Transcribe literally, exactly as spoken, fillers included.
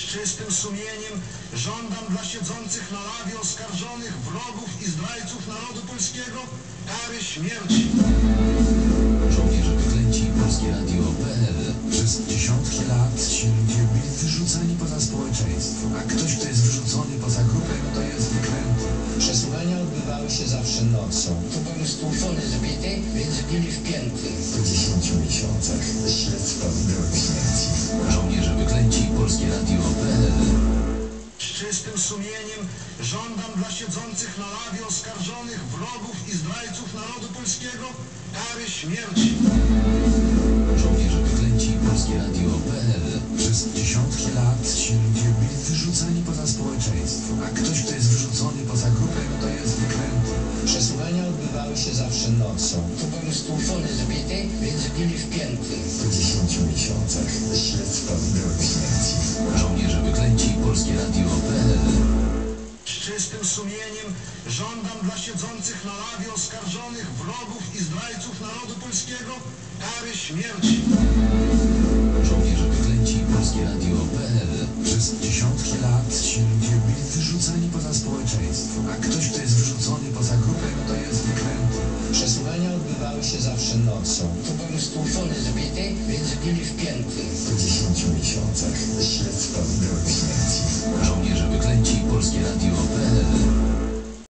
czystym sumieniem żądam dla siedzących na ławie oskarżonych wrogów i zdrajców narodu polskiego kary śmierci. Żołnierze wyklęci Polskie Radio kropka pe el. Przez dziesiątki lat ci ludzie byli wyrzucani poza społeczeństwo, a ktoś, kto jest wyrzucony poza grupę, no to jest wyklęty. Przesłuchania odbywały się zawsze nocą. To był stłuczony zbity, więc byli wpięty. Po dziesięciu miesiącach śledztwa wyrok śmierci. Żołnierze wyklęci Polskie Radio kropka pe el. Z czystym sumieniem żądam dla siedzących na ławie oskarżonych wrogów i zdrajców narodu polskiego kary śmierci. Żołnierze wyklęci Polskie Radio kropka pe el. Przez dziesiątki lat ci ludzie byli wyrzucani poza społeczeństwo, a ktoś, kto jest wyrzucony poza grupę, no to jest wyklęty. Przesłuchania odbywały się zawsze nocą. To był stłuczony zbity, więc byli wpięty. Po dziesięciu miesiącach śledztwa wyrok śmierci. Żołnierze wyklęci Polskie Radio kropka pe el. Z czystym sumieniem żądam dla siedzących na ławie oskarżonych wrogów i zdrajców narodu polskiego kary śmierci. Żołnierze wyklęci Polskie Radio kropka pe el. Przez dziesiątki lat ci ludzie byli wyrzucani poza społeczeństwo, a ktoś, kto jest wyrzucony poza grupę, no to jest wyklęty. Przesłuchania odbywały się zawsze nocą. To był stłuczony zbity, więc byli wpięty. Po dziesięciu miesiącach śledztwa wyrok śmierci. Żołnierze wyklęci Polskie Radio kropka pe el.